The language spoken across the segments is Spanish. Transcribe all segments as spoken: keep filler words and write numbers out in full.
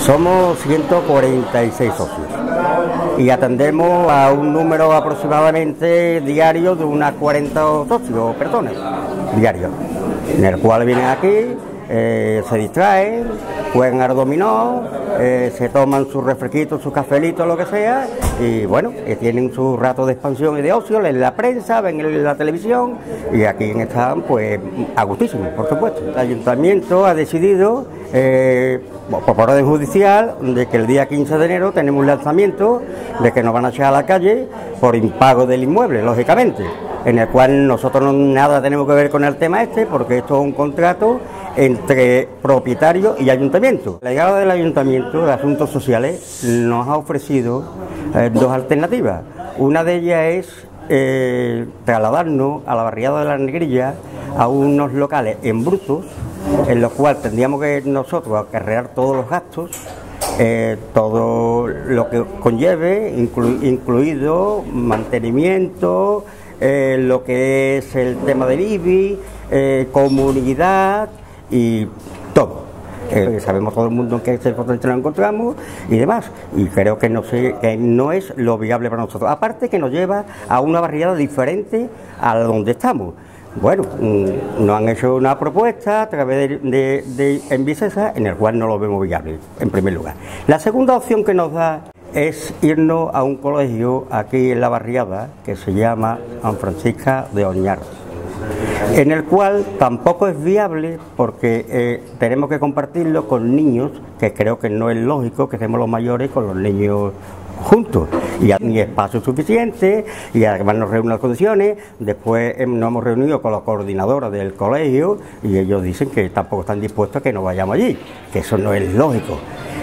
Somos ciento cuarenta y seis socios y atendemos a un número aproximadamente diario de unas cuarenta socios, personas, diarios, en el cual vienen aquí, eh, se distraen, juegan al dominó, eh, se toman sus refresquitos, sus cafelitos, lo que sea, y bueno, eh, tienen su rato de expansión y de ocio, leen la prensa, ven la televisión, y aquí están pues a gustísimo, por supuesto. El ayuntamiento ha decidido, eh, por orden judicial, de que el día quince de enero tenemos un lanzamiento, de que nos van a echar a la calle por impago del inmueble, lógicamente, en el cual nosotros no, nada tenemos que ver con el tema este, porque esto es un contrato entre propietario y ayuntamiento. La llegada del ayuntamiento de asuntos sociales nos ha ofrecido eh, dos alternativas. Una de ellas es eh, trasladarnos a la barriada de la Negrilla, a unos locales en brutos, en los cuales tendríamos que nosotros acarrear todos los gastos, eh, todo lo que conlleve, inclu incluido mantenimiento, eh, lo que es el tema del I B I, eh, comunidad y todo. Eh, sabemos todo el mundo en qué circunstancias nos encontramos y demás, y creo que no, sé, que no es lo viable para nosotros. Aparte que nos lleva a una barriada diferente a donde estamos. Bueno, mmm, nos han hecho una propuesta a través de, de, de Envicesa, en el cual no lo vemos viable, en primer lugar. La segunda opción que nos da es irnos a un colegio aquí en la barriada que se llama San Francisco de Oñar, en el cual tampoco es viable porque eh, tenemos que compartirlo con niños, que creo que no es lógico que estemos los mayores con los niños juntos, y ni espacio suficiente, y además nos reúnen las condiciones. Después eh, nos hemos reunido con la coordinadora del colegio y ellos dicen que tampoco están dispuestos a que nos vayamos allí, que eso no es lógico.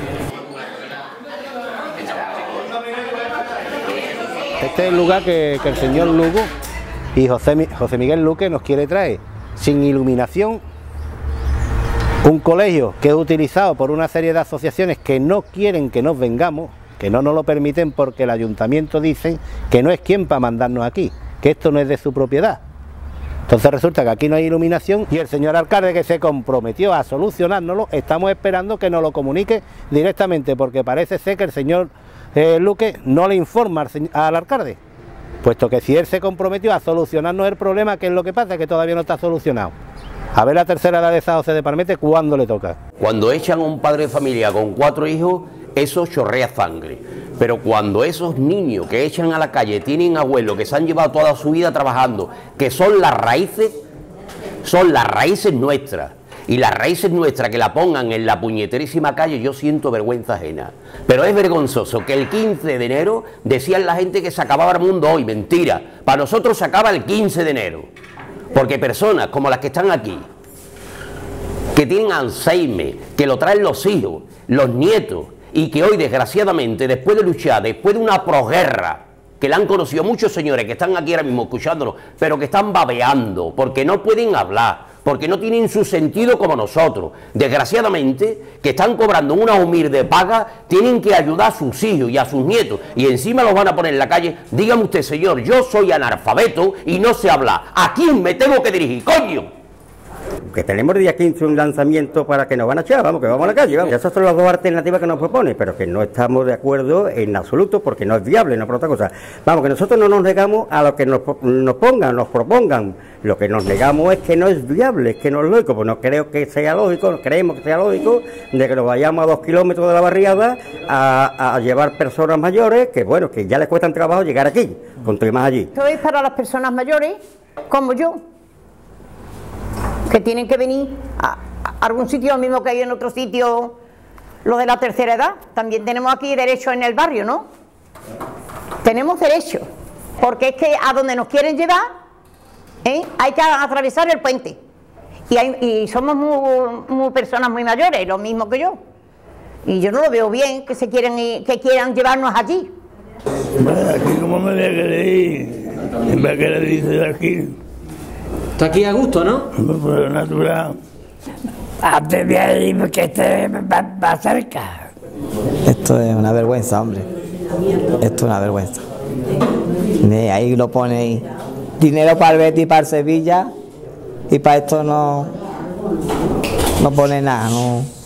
Este es el lugar que, que el señor Lugo y José, José Miguel Luque nos quiere traer, sin iluminación, un colegio que es utilizado por una serie de asociaciones que no quieren que nos vengamos, que no nos lo permiten porque el ayuntamiento dice que no es quien para mandarnos aquí, que esto no es de su propiedad. Entonces resulta que aquí no hay iluminación y el señor alcalde, que se comprometió a solucionárnoslo, estamos esperando que nos lo comunique directamente, porque parece ser que el señor eh, Luque no le informa al, al alcalde, puesto que si él se comprometió a solucionarnos el problema, ¿qué es lo que pasa? Que todavía no está solucionado. A ver la tercera edad de San José de Palmete, ¿cuándo le toca? Cuando echan a un padre de familia con cuatro hijos, eso chorrea sangre. Pero cuando esos niños que echan a la calle tienen abuelos que se han llevado toda su vida trabajando, que son las raíces, son las raíces nuestras, y las raíces nuestras que la pongan en la puñeterísima calle, yo siento vergüenza ajena. Pero es vergonzoso que el quince de enero decían la gente que se acababa el mundo hoy. Mentira, para nosotros se acaba el quince de enero, porque personas como las que están aquí, que tienen Alzheimer, que lo traen los hijos, los nietos, y que hoy desgraciadamente, después de luchar, después de una posguerra, que la han conocido muchos señores que están aquí ahora mismo escuchándolo, pero que están babeando, porque no pueden hablar, porque no tienen su sentido como nosotros, desgraciadamente, que están cobrando una humilde paga, tienen que ayudar a sus hijos y a sus nietos, y encima los van a poner en la calle. Dígame usted, señor, yo soy analfabeto y no sé hablar, ¿a quién me tengo que dirigir, coño? Que tenemos el día quince un lanzamiento para que nos van a echar, vamos, que vamos a la calle, vamos. Esas son las dos alternativas que nos propone, pero que no estamos de acuerdo en absoluto, porque no es viable, no por otra cosa. Vamos, que nosotros no nos negamos a lo que nos, nos pongan, nos propongan. Lo que nos negamos es que no es viable, es que no es lógico, pues no creo que sea lógico, no creemos que sea lógico de que nos vayamos a dos kilómetros de la barriada a, a llevar personas mayores, que bueno, que ya les cuesta trabajo llegar aquí, con más allí. Esto es para las personas mayores, como yo, que tienen que venir a, a algún sitio, lo mismo que hay en otro sitio, lo de la tercera edad. También tenemos aquí derecho en el barrio, ¿no? Tenemos derecho, porque es que a donde nos quieren llevar, ¿eh? Hay que atravesar el puente. Y, hay, y somos muy, muy personas muy mayores, lo mismo que yo. Y yo no lo veo bien que se quieren que quieran llevarnos allí. Bueno, aquí como me voy a querer ir, en vez que le dice aquí. Está aquí a gusto, ¿no? Por natural. Antes de ahí, porque este va, va cerca. Esto es una vergüenza, hombre. Esto es una vergüenza. Ahí lo ponéis. Dinero para el Betis y para el Sevilla. Y para esto no, no pone nada, no.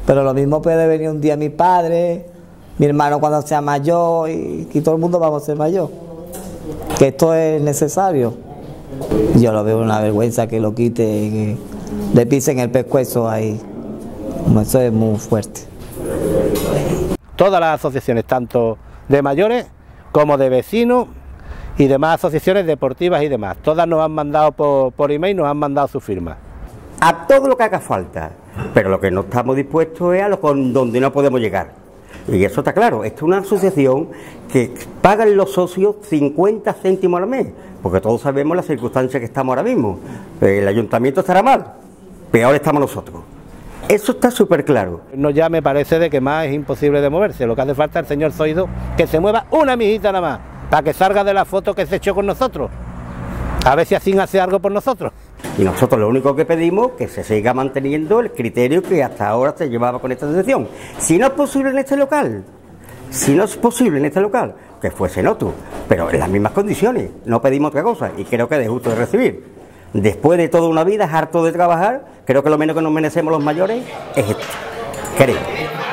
Pero lo mismo puede venir un día mi padre, mi hermano cuando sea mayor y, y todo el mundo vamos a ser mayor. Que esto es necesario. Yo lo veo una vergüenza que lo quite y que le pisen el pescuezo ahí. Eso es muy fuerte. Todas las asociaciones, tanto de mayores como de vecinos y demás asociaciones deportivas y demás, todas nos han mandado por, por email, nos han mandado su firma. A todo lo que haga falta, pero lo que no estamos dispuestos es a lo con donde no podemos llegar. Y eso está claro, esta es una asociación que pagan los socios cincuenta céntimos al mes, porque todos sabemos las circunstancias que estamos ahora mismo. El ayuntamiento estará mal, peor estamos nosotros. Eso está súper claro. No, ya me parece de que más es imposible de moverse, lo que hace falta es el señor Zoido que se mueva una mijita nada más, para que salga de la foto que se echó con nosotros, a ver si así hace algo por nosotros. Y nosotros lo único que pedimos es que se siga manteniendo el criterio que hasta ahora se llevaba con esta asociación. Si no es posible en este local, si no es posible en este local, que fuese en otro, pero en las mismas condiciones, no pedimos otra cosa, y creo que es justo de recibir. Después de toda una vida harto de trabajar, creo que lo menos que nos merecemos los mayores es esto, creo.